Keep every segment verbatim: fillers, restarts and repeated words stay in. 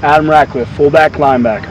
Adam Ratcliffe, fullback, linebacker.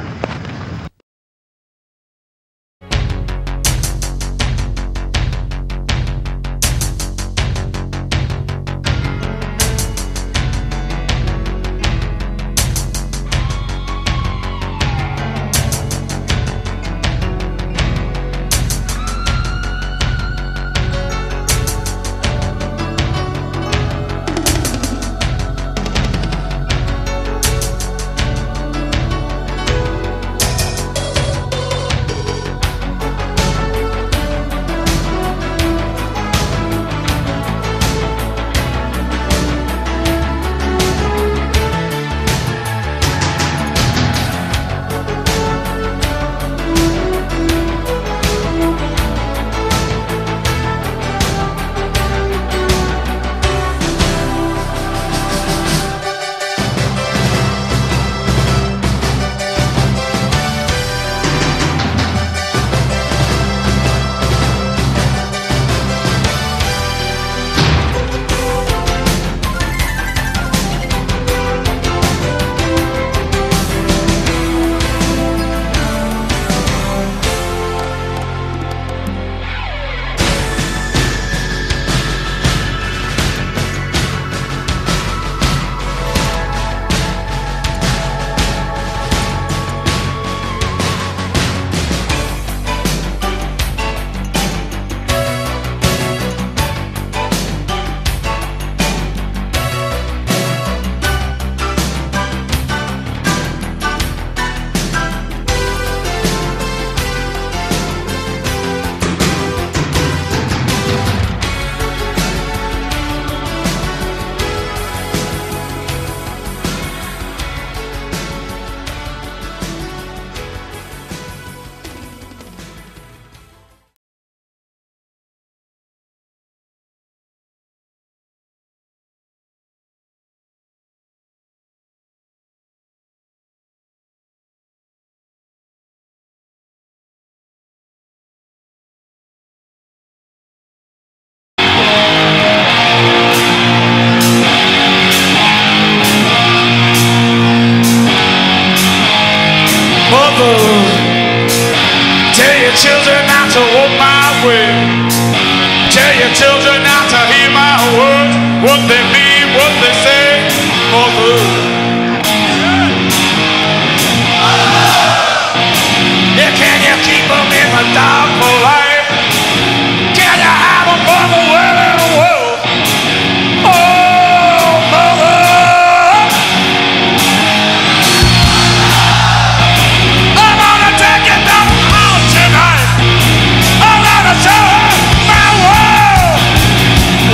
Tell your children not to walk my way. Tell your children not to hear my words, what they mean, what they say. Mother, yeah, can you keep them in the dark for life? Can you have them for the world and the world? Oh, mother, I'm gonna take it down tonight. I'm gonna show her my world.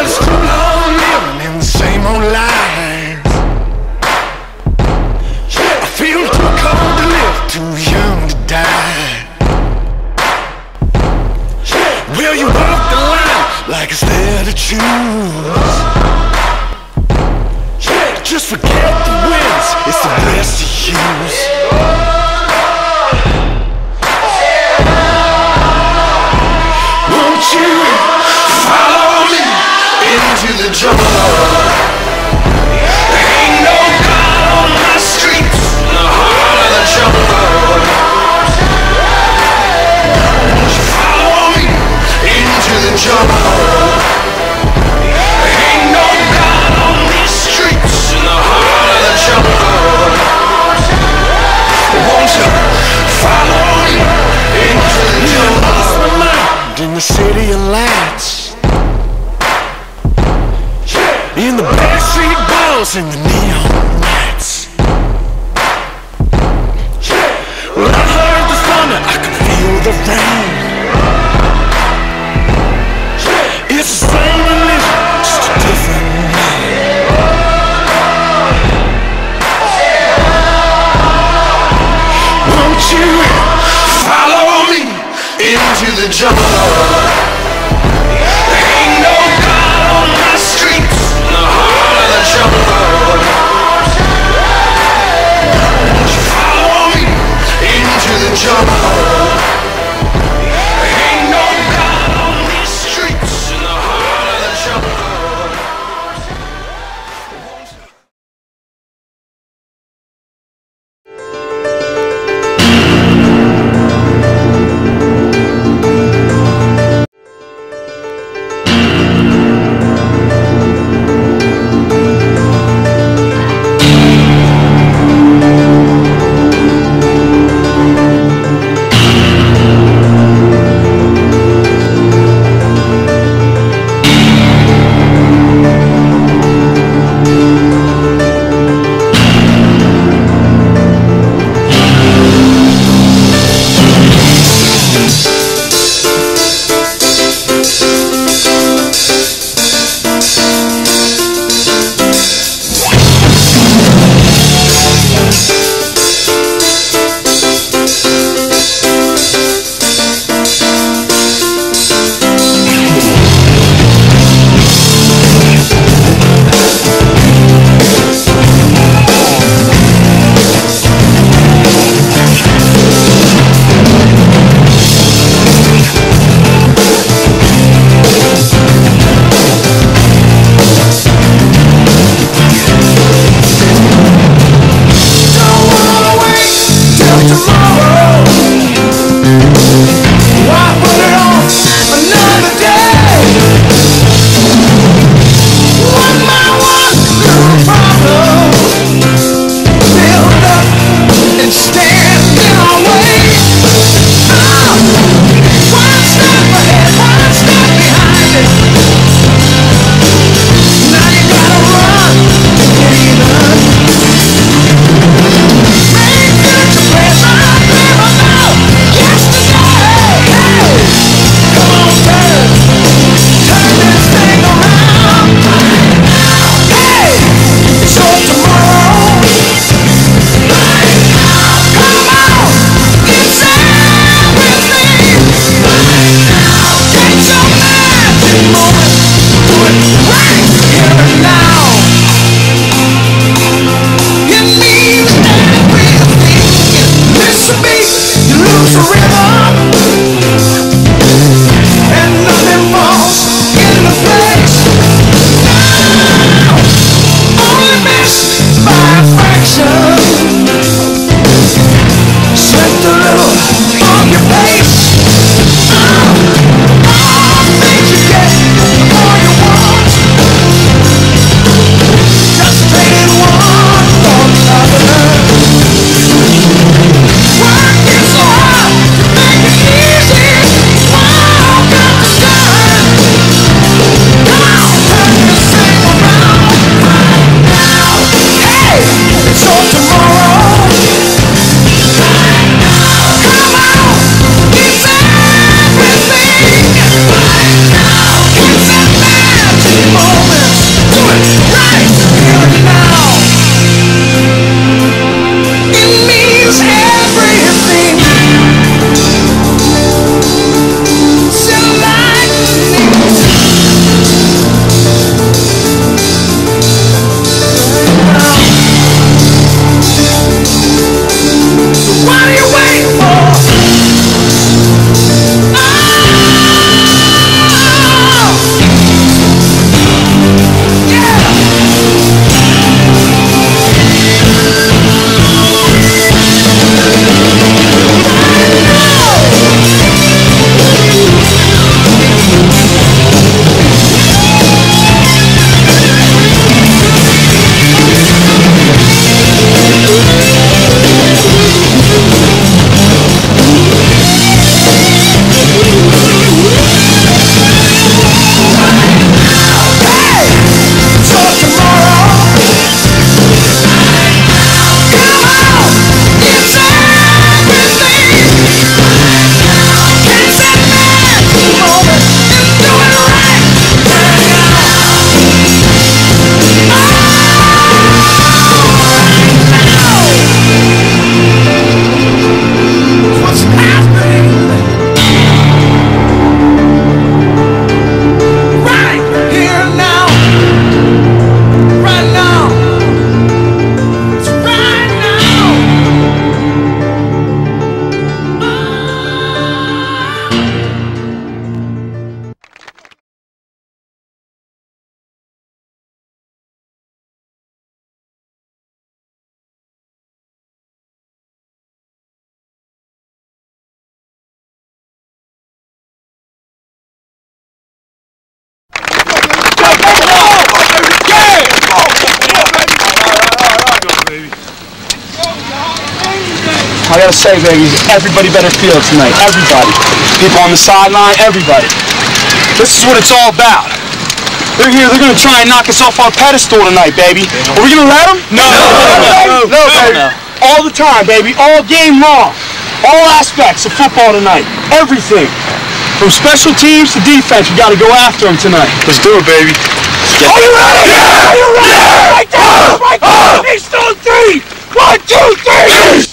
it's too long living in the same old lies. I feel too cold to live, too young to die. Well, you walk the line like it's there to choose. Just forget the wins, it's the best to use. Won't you follow me into the jungle? There ain't no God on my streets, in the heart of the jungle. Won't you follow me into the jungle? There ain't no God on these streets, in the heart of the jungle. Won't you follow me into the jungle? In the city of lights, in the backstreet balls, in the neon lights. Well, I heard the thunder, I could feel the rain. It's the same religion, just a different name. Won't you follow me into the jungle? There ain't no God on my streets, in the heart of the jungle. Won't you follow me into the jungle? There ain't no God on these streets, in the heart of the jungle. I gotta say, baby, everybody better feel it tonight. Everybody. People on the sideline, everybody. This is what it's all about. They're here, they're gonna try and knock us off our pedestal tonight, baby. Are we gonna let them? No, no, no, no, no, baby. All the time, baby. All game long. All aspects of football tonight. Everything. From special teams to defense, we gotta go after them tonight. Let's do it, baby. Are you ready? Yeah! Are you ready? Yeah! Right there! Right there! He's still three! One, two, three!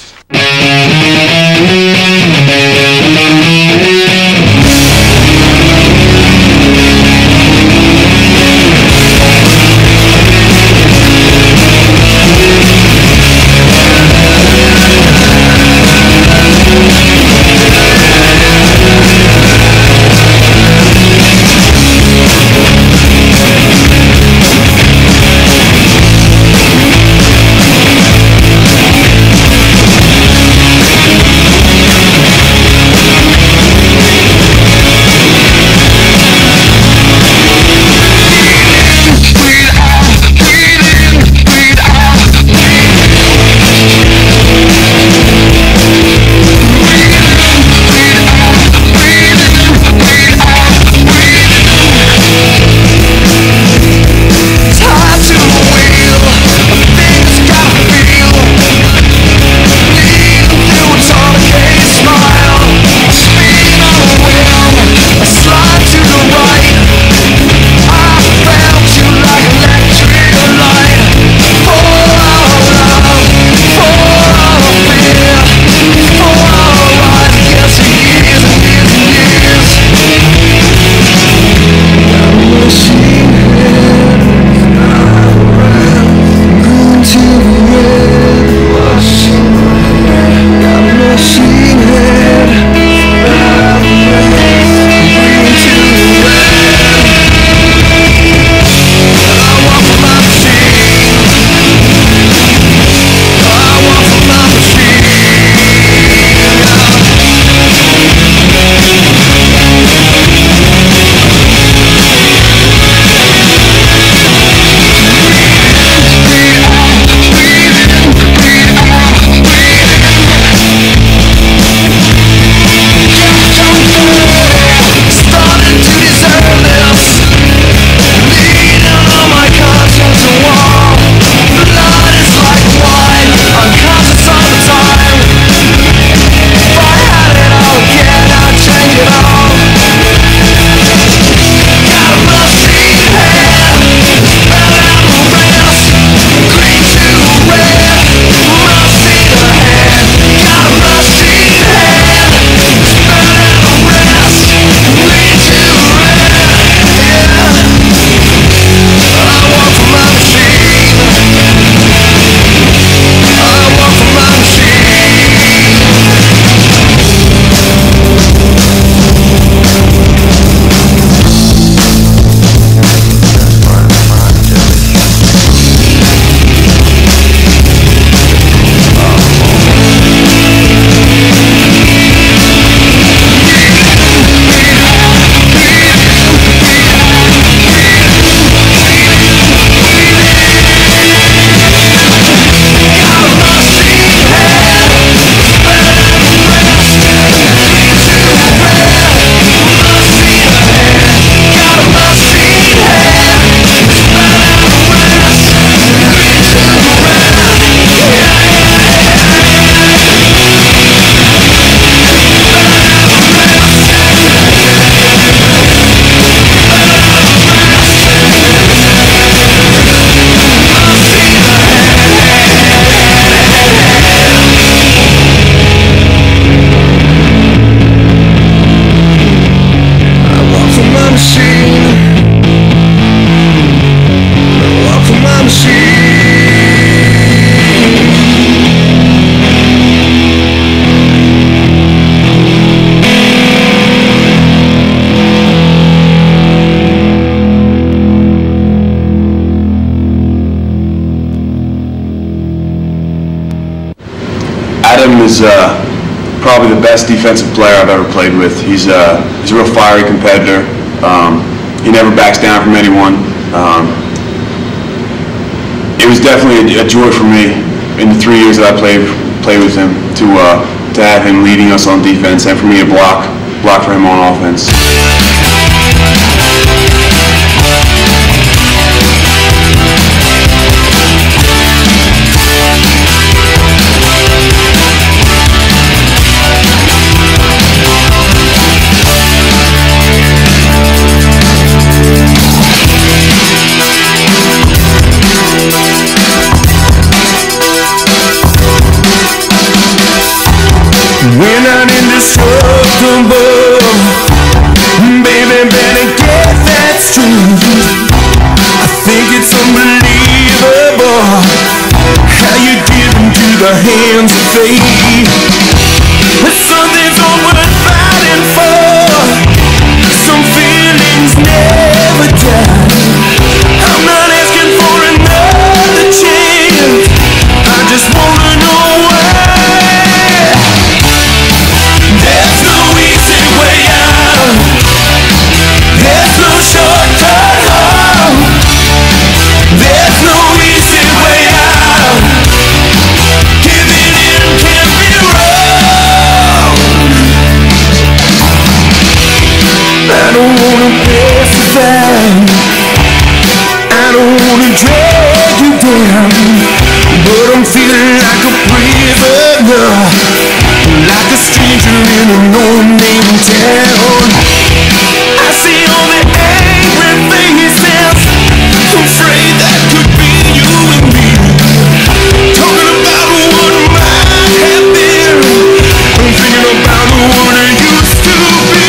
Adam is uh, probably the best defensive player I've ever played with. He's, uh, he's a real fiery competitor. Um, he never backs down from anyone. Um, it was definitely a, a joy for me in the three years that I played play with him, to uh, to have him leading us on defense, and for me to block block for him on offense. We're not indestructible, baby, better get that straight. I think it's unbelievable how you give into the hands of fate. But something's all worth fighting for, some feelings never die. I'm not asking for another chance, I just wanna know why. There's no easy way out, there's no shortcut home, there's no easy way out, giving in can't be wrong. I don't wanna pacify, I don't wanna drag you down, but I'm feeling like a prisoner, like a stranger in a no-name town. I see all the angry faces, afraid that could be you and me, talking about what might have been, I'm thinking about what it used to be.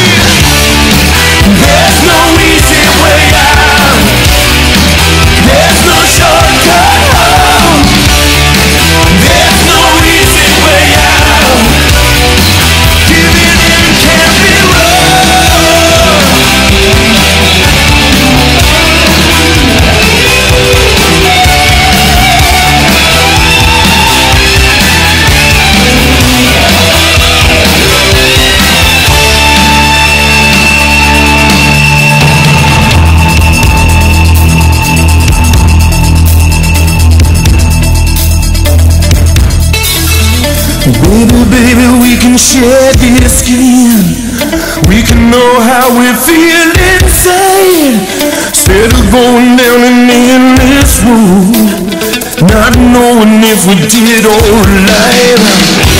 There's no easy way out, there's no shortcut home, there's no easy way out, giving in can't be wrong. Baby, baby, we can share this skin, we can know how we feel inside, instead of going down an endless road, not knowing if we did alright.